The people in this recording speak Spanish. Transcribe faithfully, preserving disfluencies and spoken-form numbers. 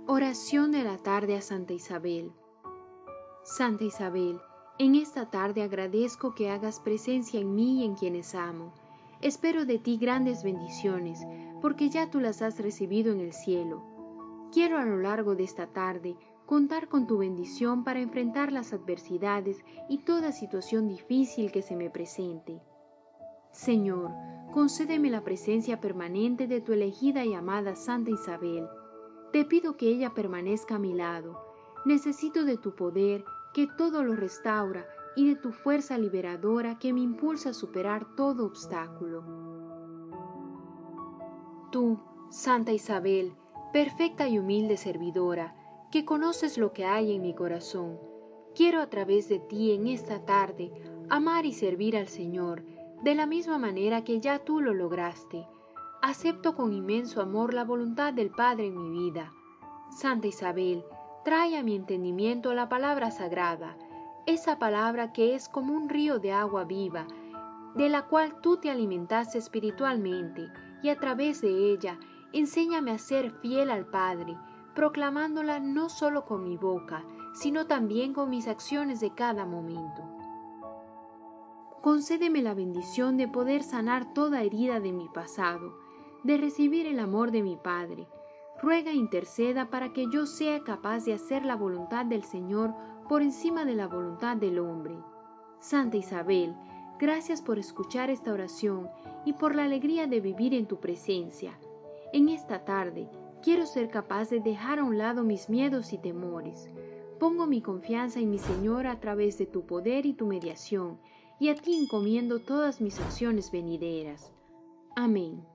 Oración de la tarde a Santa Isabel. Santa Isabel, en esta tarde agradezco que hagas presencia en mí y en quienes amo. Espero de ti grandes bendiciones, porque ya tú las has recibido en el cielo. Quiero a lo largo de esta tarde contar con tu bendición para enfrentar las adversidades y toda situación difícil que se me presente. Señor, concédeme la presencia permanente de tu elegida y amada Santa Isabel. Te pido que ella permanezca a mi lado. Necesito de tu poder, que todo lo restaura, y de tu fuerza liberadora que me impulsa a superar todo obstáculo. Tú, Santa Isabel, perfecta y humilde servidora, que conoces lo que hay en mi corazón, quiero a través de ti en esta tarde amar y servir al Señor, de la misma manera que ya tú lo lograste. Acepto con inmenso amor la voluntad del Padre en mi vida. Santa Isabel, trae a mi entendimiento la palabra sagrada, esa palabra que es como un río de agua viva, de la cual tú te alimentaste espiritualmente, y a través de ella enséñame a ser fiel al Padre, proclamándola no solo con mi boca, sino también con mis acciones de cada momento. Concédeme la bendición de poder sanar toda herida de mi pasado, de recibir el amor de mi Padre. Ruega e interceda para que yo sea capaz de hacer la voluntad del Señor por encima de la voluntad del hombre. Santa Isabel, gracias por escuchar esta oración y por la alegría de vivir en tu presencia. En esta tarde, quiero ser capaz de dejar a un lado mis miedos y temores. Pongo mi confianza en mi Señor a través de tu poder y tu mediación, y a ti encomiendo todas mis acciones venideras. Amén.